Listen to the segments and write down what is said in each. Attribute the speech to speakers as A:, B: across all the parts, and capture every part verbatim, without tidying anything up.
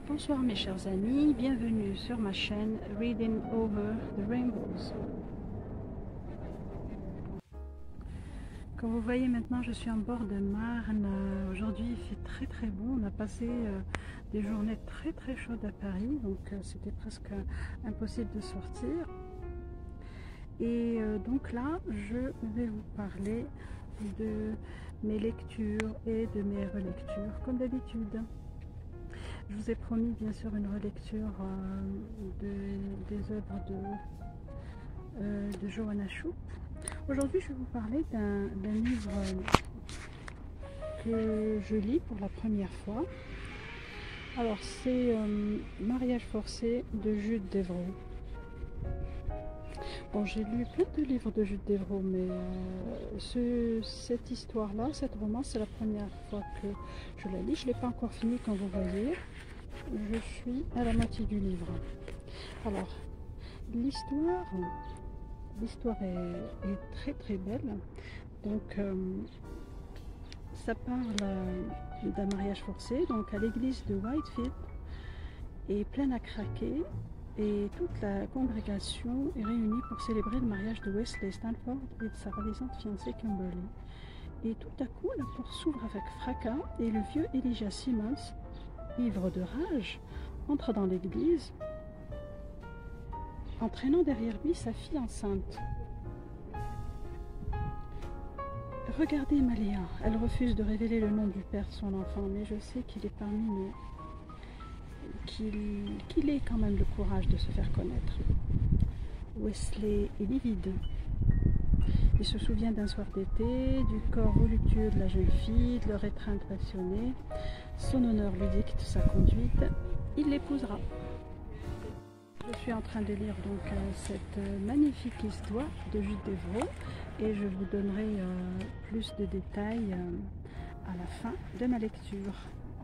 A: Bonsoir mes chers amis, bienvenue sur ma chaîne Reading Over the Rainbows. Comme vous voyez maintenant, je suis en bord de Marne. Aujourd'hui il fait très très beau, on a passé euh, des journées très très chaudes à Paris, donc euh, c'était presque impossible de sortir. Et euh, donc là, je vais vous parler de mes lectures et de mes relectures comme d'habitude. Je vous ai promis bien sûr une relecture euh, de, des œuvres de, euh, de Johanna Schupp. Aujourd'hui je vais vous parler d'un livre que je lis pour la première fois. Alors c'est euh, Mariage forcé de Jude Deveraux. Bon, j'ai lu plein de livres de Jude Deveraux, mais euh, ce, cette histoire-là, cette romance, c'est la première fois que je la lis. Je ne l'ai pas encore fini, comme vous voyez. Je suis à la moitié du livre. Alors, l'histoire, l'histoire est, est très très belle. Donc, euh, ça parle euh, d'un mariage forcé, donc à l'église de Whitefield, est pleine à craquer. Et toute la congrégation est réunie pour célébrer le mariage de Wesley Stanford et de sa ravissante fiancée Kimberly. Et tout à coup, la porte s'ouvre avec fracas et le vieux Elijah Simmons, ivre de rage, entre dans l'église, entraînant derrière lui sa fille enceinte. Regardez Maléa, elle refuse de révéler le nom du père de son enfant, mais je sais qu'il est parmi nous. Qu'il qu'il ait quand même le courage de se faire connaître. Wesley est livide. Il se souvient d'un soir d'été, du corps voluptueux de la jeune fille, de leur étreinte passionnée. Son honneur lui dicte sa conduite. Il l'épousera. Je suis en train de lire donc euh, cette magnifique histoire de Jude Deveraux et je vous donnerai euh, plus de détails euh, à la fin de ma lecture.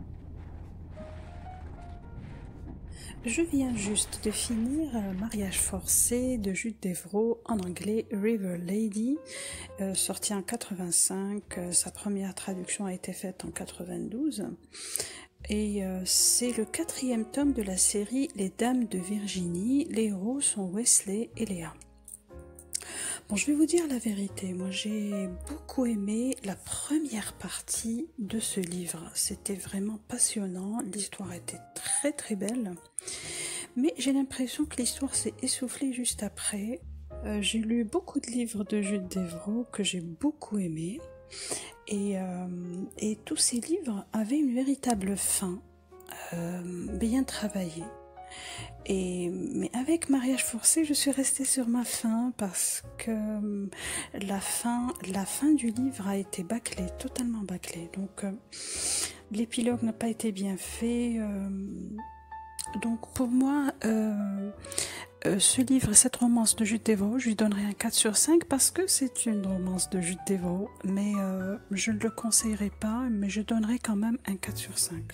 A: Je viens juste de finir euh, Mariage forcé de Jude Deveraux, en anglais River Lady, euh, sorti en quatre-vingt-cinq. Euh, sa première traduction a été faite en quatre-vingt-douze. Et euh, c'est le quatrième tome de la série Les Dames de Virginie. Les héros sont Wesley et Léa. Bon, je vais vous dire la vérité, moi j'ai beaucoup aimé la première partie de ce livre, c'était vraiment passionnant, l'histoire était très très belle, mais j'ai l'impression que l'histoire s'est essoufflée juste après. Euh, j'ai lu beaucoup de livres de Jude Deveraux que j'ai beaucoup aimés, et, euh, et tous ces livres avaient une véritable fin, euh, bien travaillée. Et, mais avec Mariage forcé, je suis restée sur ma fin parce que la fin, la fin du livre a été bâclée, totalement bâclée. Donc euh, l'épilogue n'a pas été bien fait. Euh, donc pour moi, euh, euh, ce livre, cette romance de Jude Deveraux, je lui donnerai un quatre sur cinq parce que c'est une romance de Jude Deveraux. Mais euh, je ne le conseillerais pas, mais je donnerai quand même un quatre sur cinq.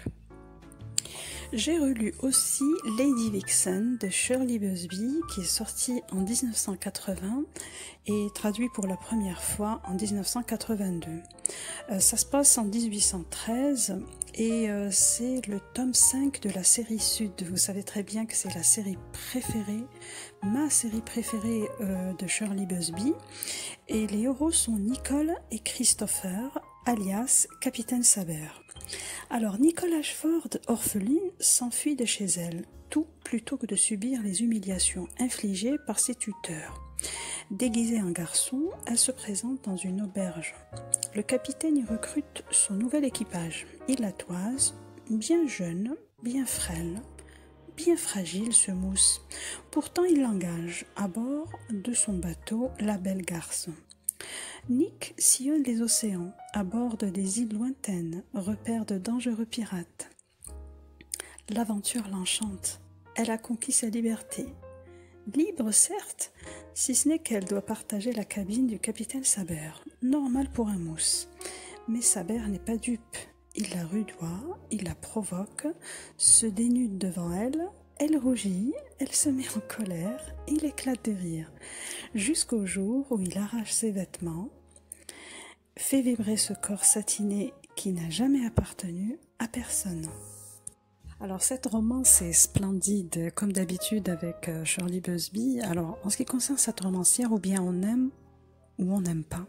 A: J'ai relu aussi Lady Vixen de Shirley Busby qui est sorti en mille neuf cent quatre-vingts et traduit pour la première fois en mille neuf cent quatre-vingt-deux. Euh, ça se passe en mille huit cent treize et euh, c'est le tome cinq de la série Sud. Vous savez très bien que c'est la série préférée, ma série préférée euh, de Shirley Busby. Et les héros sont Nicole et Christopher, alias Capitaine Saber. Alors Nicole Ashford, orpheline, s'enfuit de chez elle, tout plutôt que de subir les humiliations infligées par ses tuteurs. Déguisée en garçon, elle se présente dans une auberge. Le capitaine y recrute son nouvel équipage. Il la toise, bien jeune, bien frêle, bien fragile ce mousse. Pourtant il l'engage à bord de son bateau, la Belle Garce. Nick sillonne les océans, aborde des îles lointaines, repère de dangereux pirates. L'aventure l'enchante, elle a conquis sa liberté. Libre certes, si ce n'est qu'elle doit partager la cabine du capitaine Saber, normal pour un mousse. Mais Saber n'est pas dupe, il la rudoie, il la provoque, se dénude devant elle, elle rougit, elle se met en colère, il éclate de rire, jusqu'au jour où il arrache ses vêtements, fait vibrer ce corps satiné qui n'a jamais appartenu à personne. Alors cette romance est splendide, comme d'habitude avec euh, Shirley Busby. Alors en ce qui concerne cette romancière, ou bien on aime ou on n'aime pas.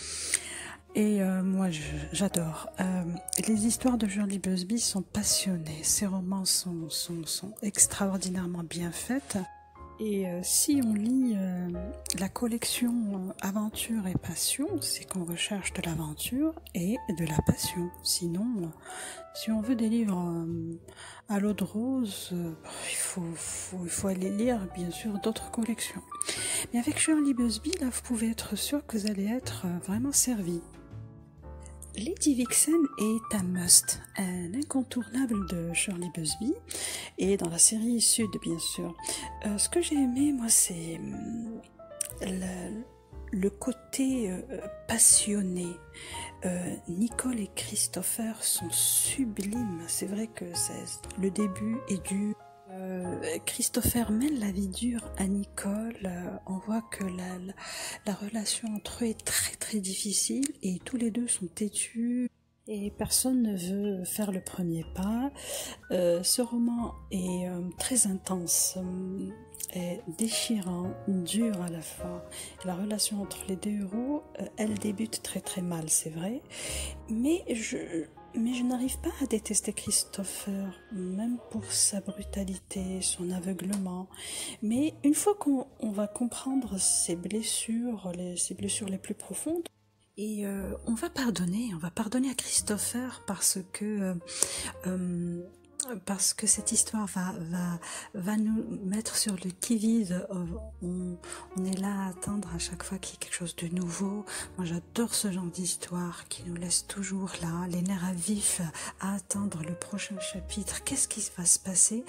A: Et euh, moi je- j'adore. Euh, les histoires de Shirley Busby sont passionnées. Ses romans sont, sont, sont extraordinairement bien faites. Et euh, si on lit euh, la collection euh, Aventure et Passion, c'est qu'on recherche de l'aventure et de la passion. Sinon, euh, si on veut des livres euh, à l'eau de rose, euh, il faut, faut, il faut aller lire bien sûr d'autres collections. Mais avec Shirley Busby, là, vous pouvez être sûr que vous allez être euh, vraiment servi. Lady Vixen est un must, un incontournable de Shirley Busby, et dans la série Sud, bien sûr. Euh, ce que j'ai aimé, moi, c'est hum, le, le côté euh, passionné. Euh, Nicole et Christopher sont sublimes. C'est vrai que c'est- le début est dur. Euh, Christopher mène la vie dure à Nicole. Euh, on voit que la, la, la relation entre eux est très très difficile et tous les deux sont têtus et personne ne veut faire le premier pas. Euh, ce roman est euh, très intense, euh, est déchirant, dur à la fois. La relation entre les deux héros, euh, elle débute très très mal, c'est vrai, mais je, mais je n'arrive pas à détester Christopher, même pour sa brutalité, son aveuglement. Mais une fois qu'on on va comprendre ses blessures, les, ses blessures les plus profondes, et euh, on va pardonner, on va pardonner à Christopher parce que euh, euh, parce que cette histoire va, va, va nous mettre sur le qui-vive. Euh, On, on est là à attendre à chaque fois qu'il y ait quelque chose de nouveau. Moi, j'adore ce genre d'histoire qui nous laisse toujours là, les nerfs à vif, à attendre le prochain chapitre. Qu'est-ce qui va se passer?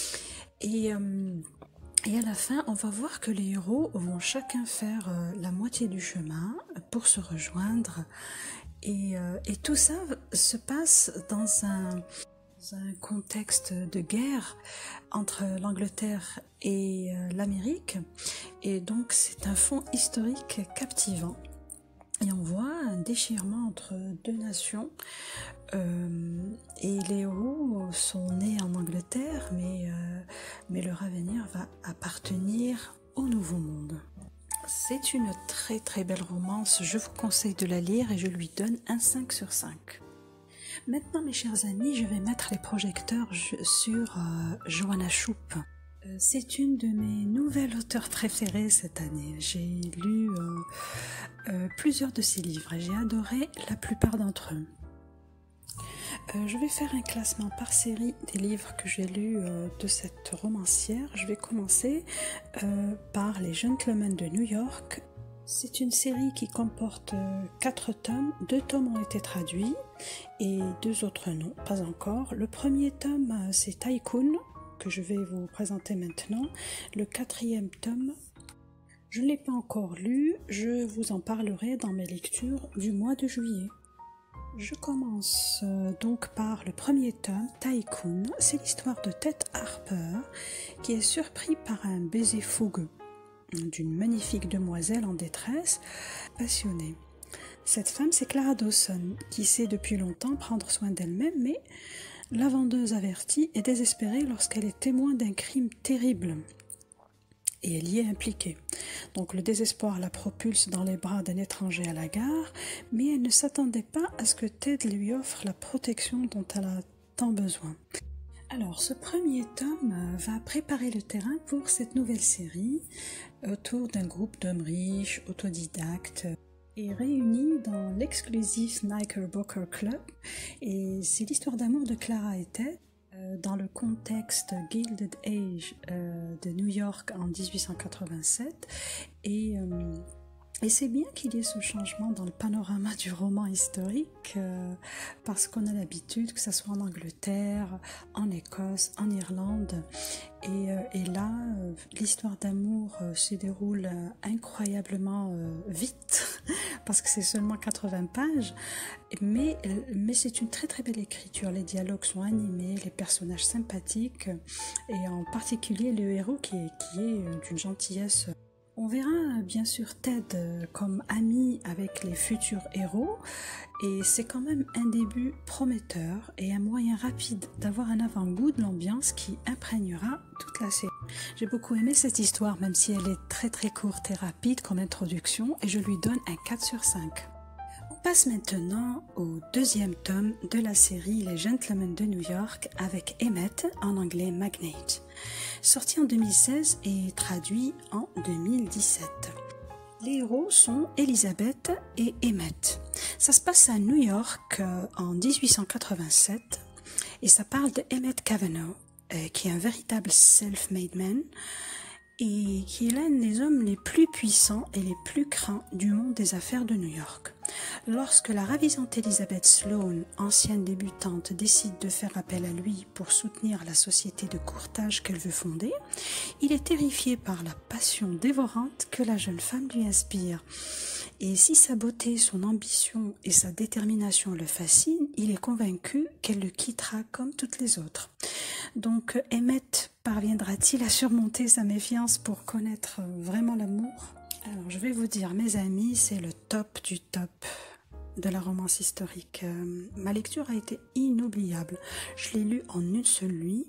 A: Et, euh, et à la fin, on va voir que les héros vont chacun faire euh, la moitié du chemin pour se rejoindre. Et, euh, et tout ça se passe dans un, dans un contexte de guerre entre l'Angleterre et euh, l'Amérique. Et donc c'est un fond historique captivant. Et on voit un déchirement entre deux nations. Euh, et les héros sont nés en Angleterre, mais, euh, mais leur avenir va appartenir au Nouveau Monde. C'est une très très belle romance, je vous conseille de la lire et je lui donne un cinq sur cinq. Maintenant mes chers amis, je vais mettre les projecteurs sur euh, Joanna Shupe. Euh, c'est une de mes nouvelles auteurs préférées cette année. J'ai lu euh, euh, plusieurs de ses livres et j'ai adoré la plupart d'entre eux. Euh, je vais faire un classement par série des livres que j'ai lus euh, de cette romancière. Je vais commencer euh, par Les Gentlemen de New York. C'est une série qui comporte euh, quatre tomes. Deux tomes ont été traduits et deux autres non, pas encore. Le premier tome, euh, c'est Tycoon, que je vais vous présenter maintenant. Le quatrième tome, je ne l'ai pas encore lu. Je vous en parlerai dans mes lectures du mois de juillet. Je commence euh, donc par le premier tome, Tycoon. C'est l'histoire de Ted Harper qui est surpris par un baiser fougueux d'une magnifique demoiselle en détresse, passionnée. Cette femme, c'est Clara Dawson, qui sait depuis longtemps prendre soin d'elle-même, mais la vendeuse avertie est désespérée lorsqu'elle est témoin d'un crime terrible. Et elle y est impliquée. Donc le désespoir la propulse dans les bras d'un étranger à la gare, mais elle ne s'attendait pas à ce que Ted lui offre la protection dont elle a tant besoin. Alors ce premier tome va préparer le terrain pour cette nouvelle série autour d'un groupe d'hommes riches, autodidactes et réunis dans l'exclusif Knickerbocker Club. Et c'est l'histoire d'amour de Clara et Ted dans le contexte Gilded Age euh, de New York en dix-huit cent quatre-vingt-sept. Et, euh, et c'est bien qu'il y ait ce changement dans le panorama du roman historique euh, parce qu'on a l'habitude que ça soit en Angleterre, en Écosse, en Irlande. Et, euh, et là, euh, l'histoire d'amour euh, se déroule euh, incroyablement euh, vite parce que c'est seulement quatre-vingts pages. Mais, euh, mais c'est une très très belle écriture. Les dialogues sont animés, les personnages sympathiques et en particulier le héros qui est, qui est euh, d'une gentillesse On verra bien sûr Ted comme ami avec les futurs héros et c'est quand même un début prometteur et un moyen rapide d'avoir un avant-goût de l'ambiance qui imprégnera toute la série. J'ai beaucoup aimé cette histoire même si elle est très très courte et rapide comme introduction et je lui donne un quatre sur cinq. On passe maintenant au deuxième tome de la série Les Gentlemen de New York avec Emmett, en anglais Magnate, sorti en deux mille seize et traduit en deux mille dix-sept. Les héros sont Elizabeth et Emmett. Ça se passe à New York euh, en dix-huit cent quatre-vingt-sept et ça parle de Emmett Cavanaugh, euh, qui est un véritable self-made man et qui est l'un des hommes les plus puissants et les plus craints du monde des affaires de New York. Lorsque la ravissante Elizabeth Sloane, ancienne débutante, décide de faire appel à lui pour soutenir la société de courtage qu'elle veut fonder, il est terrifié par la passion dévorante que la jeune femme lui inspire. Et si sa beauté, son ambition et sa détermination le fascinent, il est convaincu qu'elle le quittera comme toutes les autres. Donc Emmett parviendra-t-il à surmonter sa méfiance pour connaître vraiment l'amour ? Alors je vais vous dire mes amis, c'est le top du top de la romance historique. Euh, ma lecture a été inoubliable. Je l'ai lu en une seule nuit.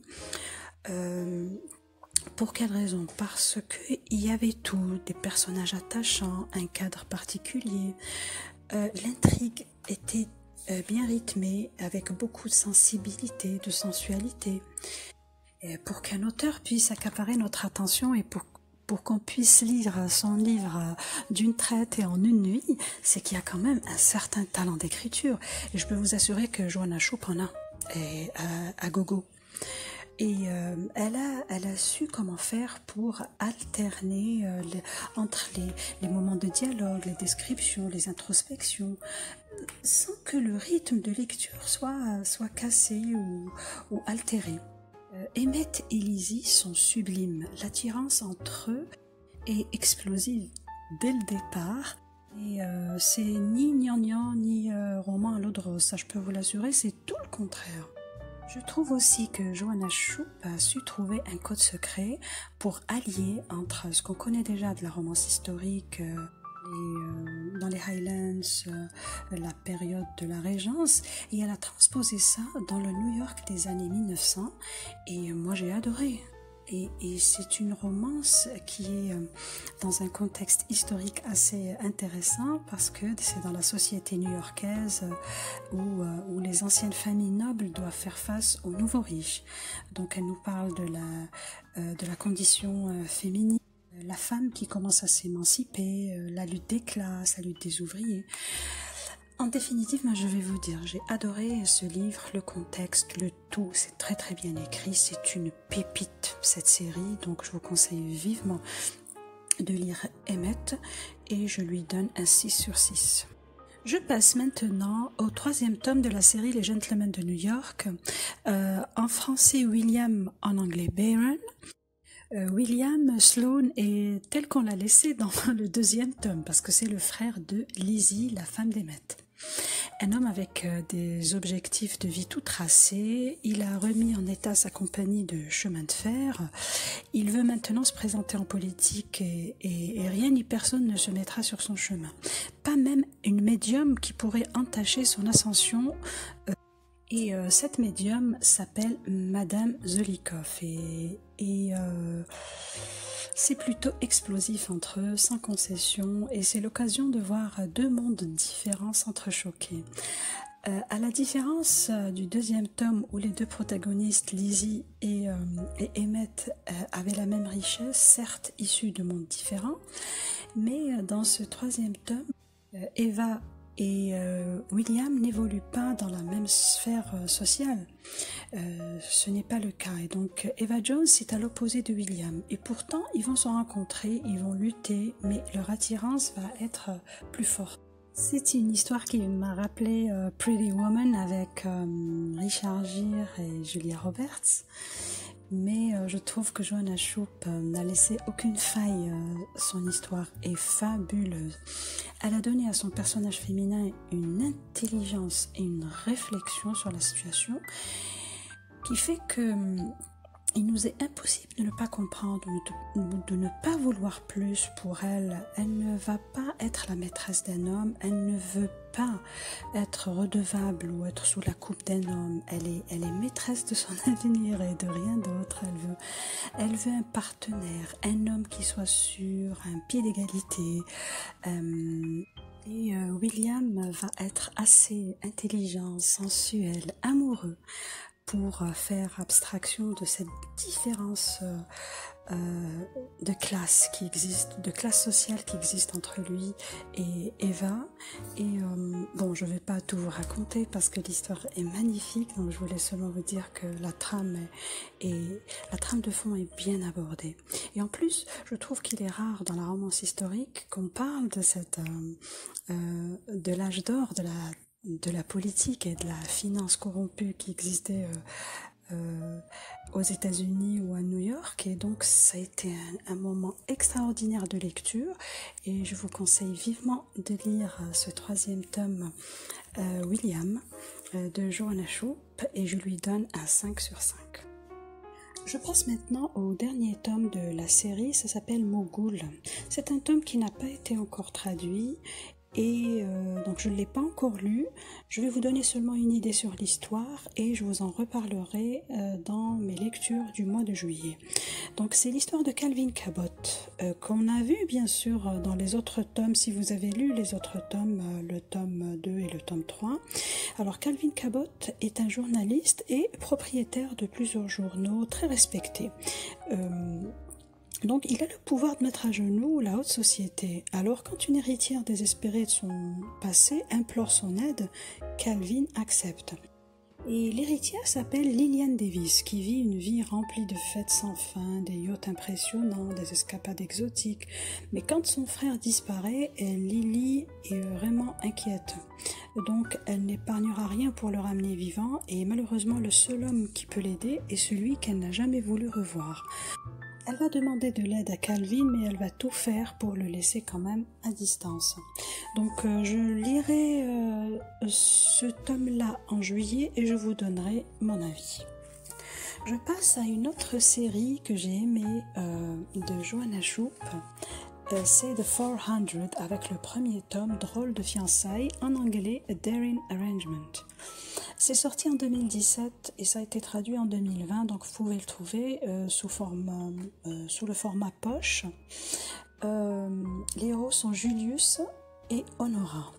A: Euh, pour quelle raison ? Parce qu'il y avait tout, des personnages attachants, un cadre particulier. Euh, l'intrigue était euh, bien rythmée, avec beaucoup de sensibilité, de sensualité. Et pour qu'un auteur puisse accaparer notre attention et pour pour qu'on puisse lire son livre d'une traite et en une nuit, c'est qu'il y a quand même un certain talent d'écriture. Et je peux vous assurer que Joanna Shupe en a, et à, à gogo. Et euh, elle, a, elle a su comment faire pour alterner euh, les, entre les, les moments de dialogue, les descriptions, les introspections, sans que le rythme de lecture soit, soit cassé ou, ou altéré. Euh, Emmett et Lizzie sont sublimes. L'attirance entre eux est explosive dès le départ. Et euh, c'est ni gnangnan ni euh, roman à l'eau de rose, ça je peux vous l'assurer, c'est tout le contraire. Je trouve aussi que Joanna Shupe a su trouver un code secret pour allier entre ce qu'on connaît déjà de la romance historique, euh, et, euh, dans les Highlands, euh, la période de la Régence, et elle a transposé ça dans le New York des années mille neuf cents, et moi j'ai adoré. Et, et c'est une romance qui est euh, dans un contexte historique assez intéressant parce que c'est dans la société new-yorkaise euh, où, euh, où les anciennes familles nobles doivent faire face aux nouveaux riches. Donc elle nous parle de la, euh, de la condition euh, féminine, la femme qui commence à s'émanciper, euh, la lutte des classes, la lutte des ouvriers. En définitive, moi je vais vous dire, j'ai adoré ce livre, le contexte, le tout, c'est très très bien écrit, c'est une pépite cette série, donc je vous conseille vivement de lire Emmett et je lui donne un six sur six. Je passe maintenant au troisième tome de la série Les Gentlemen de New York, euh, en français William, en anglais Byron. Euh, William Sloane est tel qu'on l'a laissé dans le deuxième tome, parce que c'est le frère de Lizzie, la femme d'Emmett. Un homme avec euh, des objectifs de vie tout tracés, il a remis en état sa compagnie de chemin de fer, il veut maintenant se présenter en politique et, et, et rien ni personne ne se mettra sur son chemin. Pas même une médium qui pourrait entacher son ascension. Euh, Et euh, cette médium s'appelle Madame Zelikoff et, et euh, c'est plutôt explosif entre eux, sans concession, et c'est l'occasion de voir deux mondes différents s'entrechoquer. Euh, à la différence euh, du deuxième tome où les deux protagonistes, Lizzie et, euh, et Emmett, euh, avaient la même richesse, certes issus de mondes différents, mais euh, dans ce troisième tome, euh, Eva et euh, William n'évolue pas dans la même sphère euh, sociale. Euh, ce n'est pas le cas. Et donc Eva Jones est à l'opposé de William. Et pourtant, ils vont se rencontrer, ils vont lutter, mais leur attirance va être euh, plus forte. C'est une histoire qui m'a rappelé euh, Pretty Woman avec euh, Richard Gere et Julia Roberts. Mais euh, je trouve que Joanna Shupe euh, n'a laissé aucune faille. Euh, son histoire est fabuleuse. Elle a donné à son personnage féminin une intelligence et une réflexion sur la situation qui fait que Il nous est impossible de ne pas comprendre, de, de ne pas vouloir plus pour elle. Elle ne va pas être la maîtresse d'un homme, elle ne veut pas être redevable ou être sous la coupe d'un homme. Elle est, elle est maîtresse de son avenir et de rien d'autre. Elle veut, elle veut un partenaire, un homme qui soit sur un pied d'égalité. Euh, et euh, William va être assez intelligent, sensuel, amoureux, pour faire abstraction de cette différence euh, euh, de classe qui existe, de classe sociale qui existe entre lui et Eva. Et euh, bon, je vais pas tout vous raconter parce que l'histoire est magnifique, donc je voulais seulement vous dire que la trame est, est la trame de fond est bien abordée. Et en plus, je trouve qu'il est rare dans la romance historique qu'on parle de cette euh, euh, de l'âge d'or de la de la politique et de la finance corrompue qui existait euh, euh, aux États-Unis ou à New York, et donc ça a été un, un moment extraordinaire de lecture et je vous conseille vivement de lire ce troisième tome euh, William euh, de Joanna Shupe, et je lui donne un cinq sur cinq. Je passe maintenant au dernier tome de la série, ça s'appelle Mogul. C'est un tome qui n'a pas été encore traduit et euh, donc je ne l'ai pas encore lu. Je vais vous donner seulement une idée sur l'histoire et je vous en reparlerai euh, dans mes lectures du mois de juillet. Donc c'est l'histoire de Calvin Cabot euh, qu'on a vu bien sûr dans les autres tomes, si vous avez lu les autres tomes, euh, le tome deux et le tome trois. Alors Calvin Cabot est un journaliste et propriétaire de plusieurs journaux très respectés. Euh, Donc il a le pouvoir de mettre à genoux la haute société. Alors quand une héritière désespérée de son passé implore son aide, Calvin accepte. Et l'héritière s'appelle Lillian Davis, qui vit une vie remplie de fêtes sans fin, des yachts impressionnants, des escapades exotiques. Mais quand son frère disparaît, Lily est vraiment inquiète. Donc elle n'épargnera rien pour le ramener vivant, et malheureusement le seul homme qui peut l'aider est celui qu'elle n'a jamais voulu revoir. Elle va demander de l'aide à Calvin, mais elle va tout faire pour le laisser quand même à distance. Donc euh, je lirai euh, ce tome-là en juillet et je vous donnerai mon avis. Je passe à une autre série que j'ai aimée euh, de Joanna Shupe. Euh, c'est The four hundred avec le premier tome, Drôle de fiançailles, en anglais A Daring Arrangement. C'est sorti en deux mille dix-sept et ça a été traduit en deux mille vingt, donc vous pouvez le trouver euh, sous, forme, euh, sous le format poche. Euh, les héros sont Julius et Honora.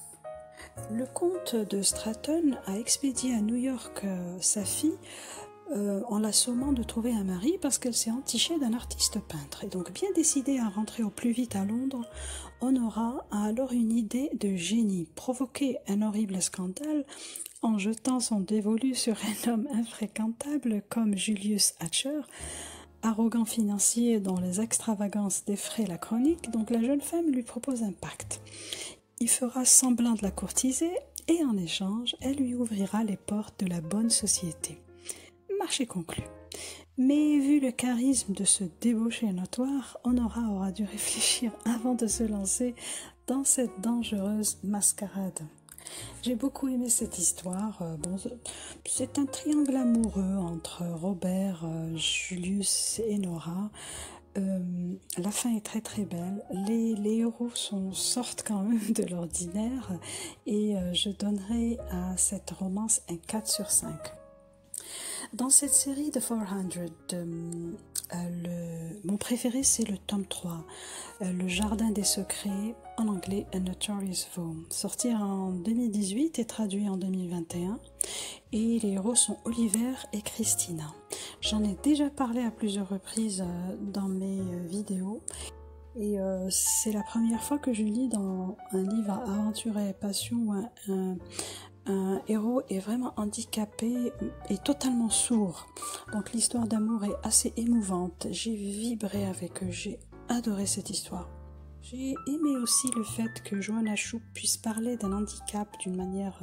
A: Le comte de Stratton a expédié à New York euh, sa fille euh, en la sommant de trouver un mari parce qu'elle s'est entichée d'un artiste peintre. Et donc bien décidée à rentrer au plus vite à Londres, Honora a alors une idée de génie, provoquer un horrible scandale en jetant son dévolu sur un homme infréquentable comme Julius Hatcher, arrogant financier dont les extravagances défraient la chronique. Donc la jeune femme lui propose un pacte. Il fera semblant de la courtiser et en échange, elle lui ouvrira les portes de la bonne société. Marché conclu. Mais vu le charisme de ce débauché notoire, Honora aura dû réfléchir avant de se lancer dans cette dangereuse mascarade. J'ai beaucoup aimé cette histoire. Bon, c'est un triangle amoureux entre Robert, Julius et Nora. Euh, la fin est très très belle. Les, les héros sont, sortent quand même de l'ordinaire et euh, je donnerai à cette romance un quatre sur cinq. Dans cette série de four hundred, euh, le, mon préféré c'est le tome trois, euh, Le Jardin des Secrets, en anglais A Notorious Vow, sorti en deux mille dix-huit et traduit en deux mille vingt et un. Et les héros sont Oliver et Christina. J'en ai déjà parlé à plusieurs reprises euh, dans mes euh, vidéos. Et euh, c'est la première fois que je lis dans un livre à aventure et passion où un, un, un héros est vraiment handicapé et totalement sourd. Donc l'histoire d'amour est assez émouvante. J'ai vibré avec eux, j'ai adoré cette histoire. J'ai aimé aussi le fait que Joanna Shupe puisse parler d'un handicap d'une manière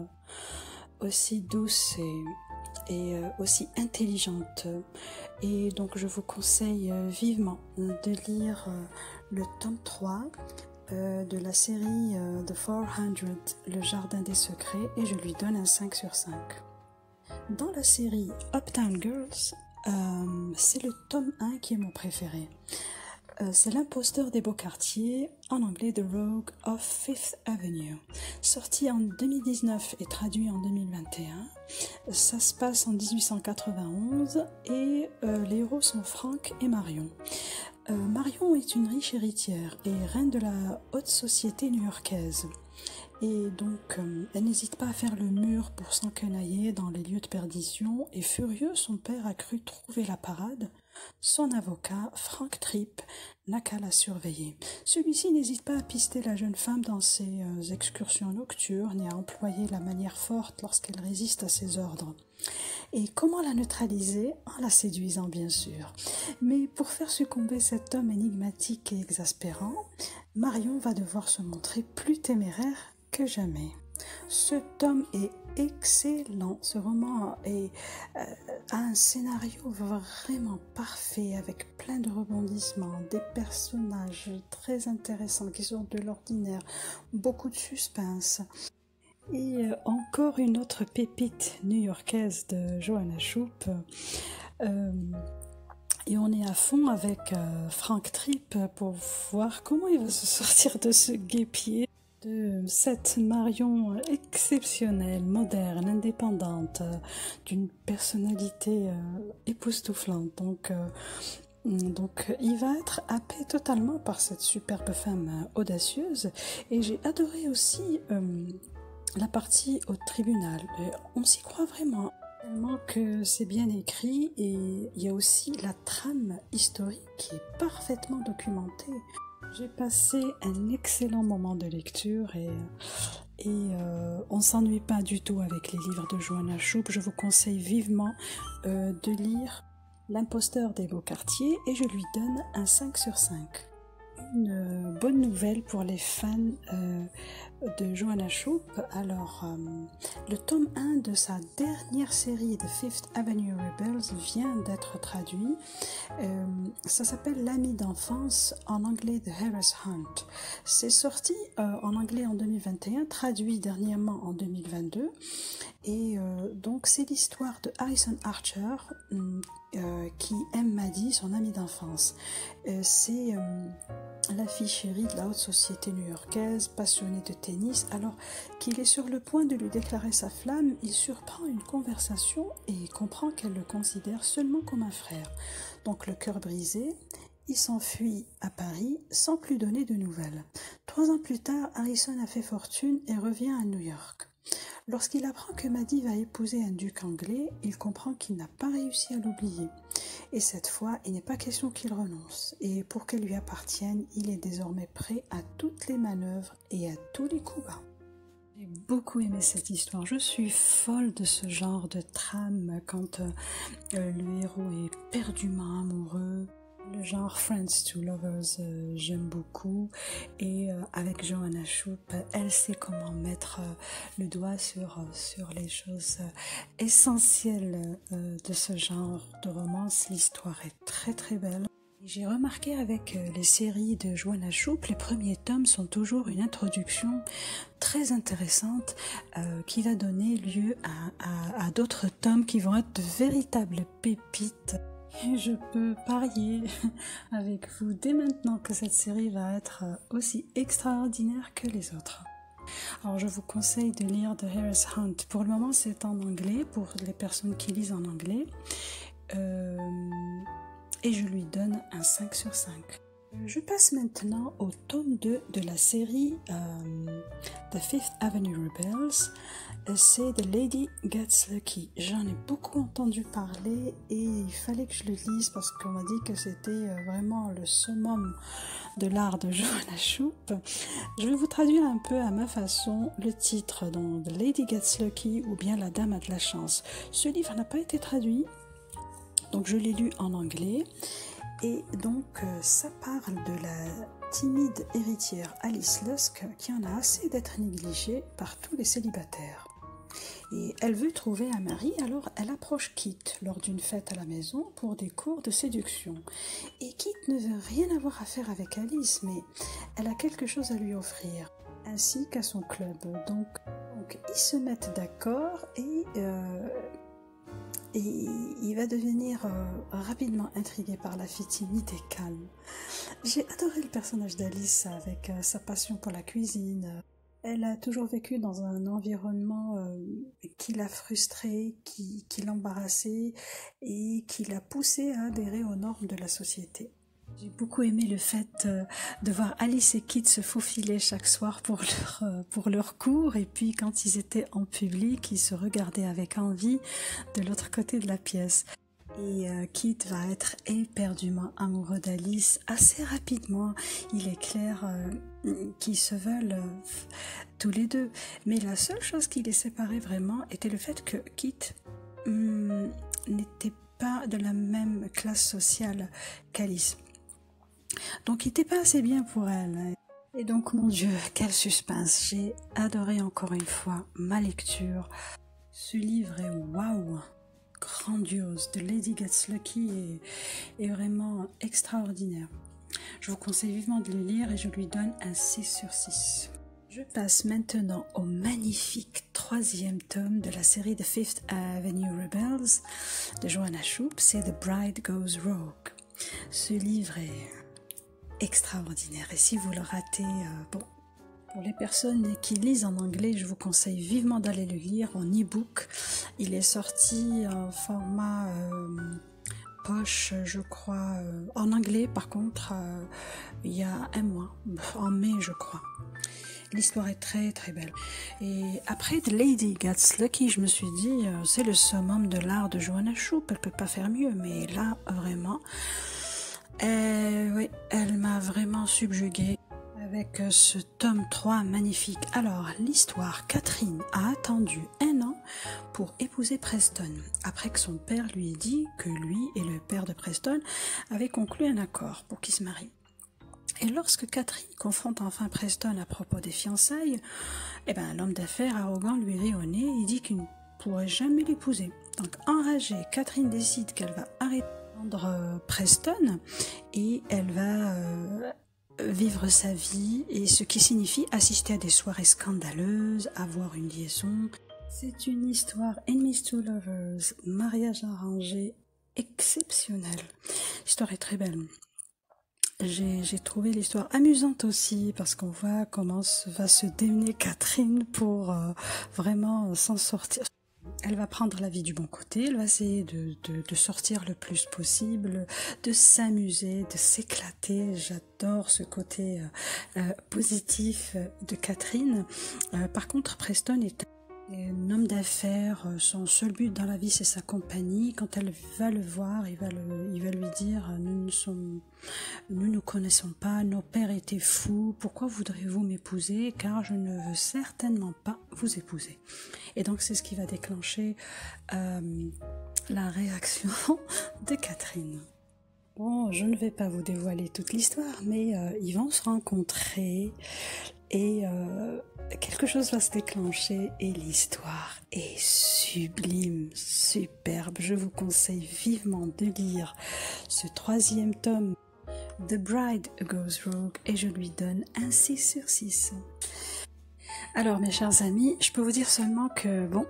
A: aussi douce et, et aussi intelligente. Et donc je vous conseille vivement de lire le tome trois de la série The four hundred, Le Jardin des Secrets, et je lui donne un cinq sur cinq. Dans la série Uptown Girls, Euh, c'est le tome un qui est mon préféré. Euh, c'est L'imposteur des beaux quartiers, en anglais The Rogue of Fifth Avenue. Sorti en deux mille dix-neuf et traduit en deux mille vingt et un. Ça se passe en dix-huit cent quatre-vingt-onze et euh, les héros sont Frank et Marion. Euh, Marion est une riche héritière et reine de la haute société new-yorkaise. Et donc, euh, elle n'hésite pas à faire le mur pour s'enquenailler dans les lieux de perdition. Et furieux, son père a cru trouver la parade. Son avocat, Frank Tripp, n'a qu'à la surveiller. Celui-ci n'hésite pas à pister la jeune femme dans ses euh, excursions nocturnes et à employer la manière forte lorsqu'elle résiste à ses ordres. Et comment la neutraliser? En la séduisant, bien sûr. Mais pour faire succomber cet homme énigmatique et exaspérant, Marion va devoir se montrer plus téméraire que jamais. Ce tome est excellent. Ce roman est, euh, a un scénario vraiment parfait avec plein de rebondissements, des personnages très intéressants qui sortent de l'ordinaire, beaucoup de suspense. Et euh, encore une autre pépite new-yorkaise de Joanna Shupe. Euh, et on est à fond avec euh, Frank Tripp pour voir comment il va se sortir de ce guêpier. De cette Marion exceptionnelle, moderne, indépendante, euh, d'une personnalité euh, époustouflante. Donc, euh, donc il va être happé totalement par cette superbe femme euh, audacieuse. Et j'ai adoré aussi euh, la partie au tribunal. Et on s'y croit vraiment. Tellement que c'est bien écrit et il y a aussi la trame historique qui est parfaitement documentée. J'ai passé un excellent moment de lecture et, et euh, on ne s'ennuie pas du tout avec les livres de Joanna Shupe. Je vous conseille vivement euh, de lire L'imposteur des beaux quartiers et je lui donne un cinq sur cinq. Une euh, bonne nouvelle pour les fans euh, de Joanna Shupe. Alors, euh, le tome un de sa dernière série de Fifth Avenue Rebels vient d'être traduit. Euh, ça s'appelle L'ami d'enfance, en anglais The Harris Hunt. C'est sorti euh, en anglais en deux mille vingt et un, traduit dernièrement en deux mille vingt-deux. Et euh, donc, c'est l'histoire de Harrison Archer euh, qui aime Maddie, son amie d'enfance. Euh, c'est euh, la fille chérie de la haute société new-yorkaise, passionnée de tennis. Alors qu'il est sur le point de lui déclarer sa flamme, il surprend une conversation et comprend qu'elle le considère seulement comme un frère. Donc le cœur brisé, il s'enfuit à Paris sans plus donner de nouvelles. Trois ans plus tard, Harrison a fait fortune et revient à New York. Lorsqu'il apprend que Maddie va épouser un duc anglais, il comprend qu'il n'a pas réussi à l'oublier. Et cette fois, il n'est pas question qu'il renonce. Et pour qu'elle lui appartienne, il est désormais prêt à toutes les manœuvres et à tous les coups bas. J'ai beaucoup aimé cette histoire. Je suis folle de ce genre de trame quand euh, le héros est perdument amoureux. Le genre Friends to Lovers, euh, j'aime beaucoup. Et euh, avec Joanna Shupe, elle sait comment mettre euh, le doigt sur, euh, sur les choses euh, essentielles euh, de ce genre de romance. L'histoire est très très belle. J'ai remarqué avec euh, les séries de Joanna Shupe, les premiers tomes sont toujours une introduction très intéressante euh, qui va donner lieu à, à, à d'autres tomes qui vont être de véritables pépites. Et je peux parier avec vous dès maintenant que cette série va être aussi extraordinaire que les autres. Alors je vous conseille de lire The Harris Hunt. Pour le moment c'est en anglais, pour les personnes qui lisent en anglais. Euh, et je lui donne un cinq sur cinq. Je passe maintenant au tome deux de la série euh, The Fifth Avenue Rebels. C'est The Lady Gets Lucky. J'en ai beaucoup entendu parler et il fallait que je le lise parce qu'on m'a dit que c'était vraiment le summum de l'art de Joanna Shupe. Je vais vous traduire un peu à ma façon le titre, donc The Lady Gets Lucky ou bien La Dame a de la chance. Ce livre n'a pas été traduit, donc je l'ai lu en anglais. Et donc, euh, ça parle de la timide héritière Alice Lusk qui en a assez d'être négligée par tous les célibataires. Et elle veut trouver un mari, alors elle approche Kit lors d'une fête à la maison pour des cours de séduction. Et Kit ne veut rien avoir à faire avec Alice, mais elle a quelque chose à lui offrir, ainsi qu'à son club. Donc, donc ils se mettent d'accord et... Euh, et il va devenir euh, rapidement intrigué par la fille timide et calme. J'ai adoré le personnage d'Alice avec euh, sa passion pour la cuisine. Elle a toujours vécu dans un environnement euh, qui l'a frustrée, qui, qui l'embarrassait et qui l'a poussée à adhérer aux normes de la société. J'ai beaucoup aimé le fait euh, de voir Alice et Kit se faufiler chaque soir pour leur, euh, pour leur cours, et puis quand ils étaient en public, ils se regardaient avec envie de l'autre côté de la pièce. Et euh, Kit va être éperdument amoureux d'Alice assez rapidement. Il est clair euh, qu'ils se veulent euh, tous les deux. Mais la seule chose qui les séparait vraiment était le fait que Kit hum, n'était pas de la même classe sociale qu'Alice. Donc il n'était pas assez bien pour elle. Et donc mon Dieu, quel suspense. J'ai adoré encore une fois ma lecture. Ce livre est waouh, grandiose. The Lady Gets Lucky est, est vraiment extraordinaire. Je vous conseille vivement de le lire et je lui donne un six sur six. Je passe maintenant au magnifique troisième tome de la série The Fifth Avenue Rebels de Joanna Shupe, c'est The Bride Goes Rogue. Ce livre est extraordinaire et si vous le ratez, euh, bon, pour les personnes qui lisent en anglais, je vous conseille vivement d'aller le lire en e-book. Il est sorti en format euh, poche, je crois, euh, en anglais par contre, euh, il y a un mois, en mai je crois. L'histoire est très très belle. Et après The Lady Gets Lucky, je me suis dit, euh, c'est le summum de l'art de Joanna Shupe, elle peut pas faire mieux, mais là vraiment, euh, oui, elle m'a vraiment subjuguée avec ce tome trois magnifique. Alors, l'histoire, Catherine a attendu un an pour épouser Preston, après que son père lui ait dit que lui et le père de Preston avaient conclu un accord pour qu'ils se marient. Et lorsque Catherine confronte enfin Preston à propos des fiançailles, eh ben, l'homme d'affaires arrogant lui rit au nez et dit qu'il ne pourrait jamais l'épouser. Donc enragée, Catherine décide qu'elle va arrêter de prendre Preston et elle va euh, vivre sa vie, et ce qui signifie assister à des soirées scandaleuses, avoir une liaison. C'est une histoire Enemies to Lovers, mariage arrangé exceptionnel. L'histoire est très belle. J'ai, j'ai trouvé l'histoire amusante aussi parce qu'on voit comment va se démener Catherine pour euh, vraiment s'en sortir. Elle va prendre la vie du bon côté, elle va essayer de, de, de sortir le plus possible, de s'amuser, de s'éclater. J'adore ce côté euh, euh, positif de Catherine. Euh, par contre, Preston est un homme d'affaires, son seul but dans la vie c'est sa compagnie. Quand elle va le voir, il va, le, il va lui dire nous ne sommes, nous ne connaissons pas, nos pères étaient fous, pourquoi voudriez-vous m'épouser, car je ne veux certainement pas vous épouser. Et donc c'est ce qui va déclencher euh, la réaction de Catherine. Bon, je ne vais pas vous dévoiler toute l'histoire, mais euh, ils vont se rencontrer et euh, quelque chose va se déclencher et l'histoire est sublime, superbe. Je vous conseille vivement de lire ce troisième tome, The Bride Goes Rogue, et je lui donne un six sur six. Alors mes chers amis, je peux vous dire seulement que bon,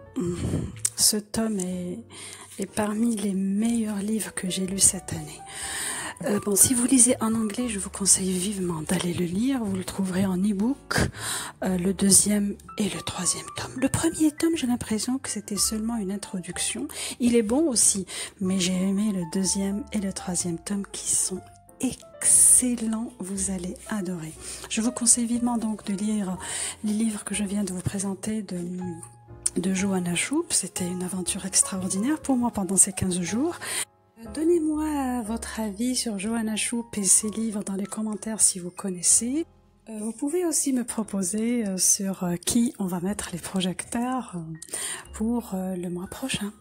A: ce tome est, est parmi les meilleurs livres que j'ai lus cette année. Euh, bon, si vous lisez en anglais, je vous conseille vivement d'aller le lire. Vous le trouverez en e-book, euh, le deuxième et le troisième tome. Le premier tome, j'ai l'impression que c'était seulement une introduction. Il est bon aussi, mais j'ai aimé le deuxième et le troisième tome qui sont excellents. Vous allez adorer. Je vous conseille vivement donc de lire les livres que je viens de vous présenter de... de Joanna Shupe. C'était une aventure extraordinaire pour moi pendant ces quinze jours. Donnez-moi votre avis sur Joanna Shupe et ses livres dans les commentaires si vous connaissez. Euh, vous pouvez aussi me proposer euh, sur euh, qui on va mettre les projecteurs euh, pour euh, le mois prochain.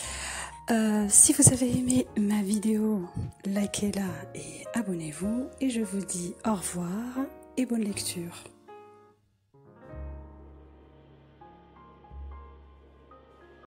A: Euh, si vous avez aimé ma vidéo, likez-la et abonnez-vous. Et je vous dis au revoir et bonne lecture.